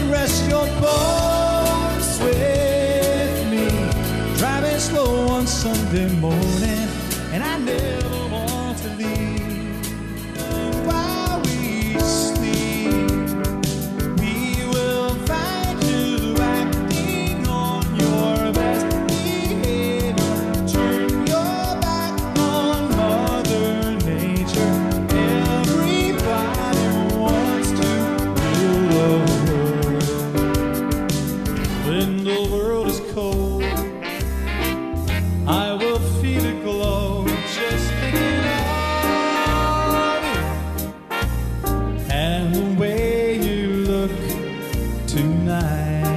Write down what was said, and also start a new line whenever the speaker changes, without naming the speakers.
rest your bones with me. Driving slow on Sunday morning, and I never want to leave. While we sleep, we will find you acting on your best behavior. Turn your back on Mother Nature. Everybody wants to rule the world. When the world is cold, I will feel it glow just thinking of you and the way you look tonight.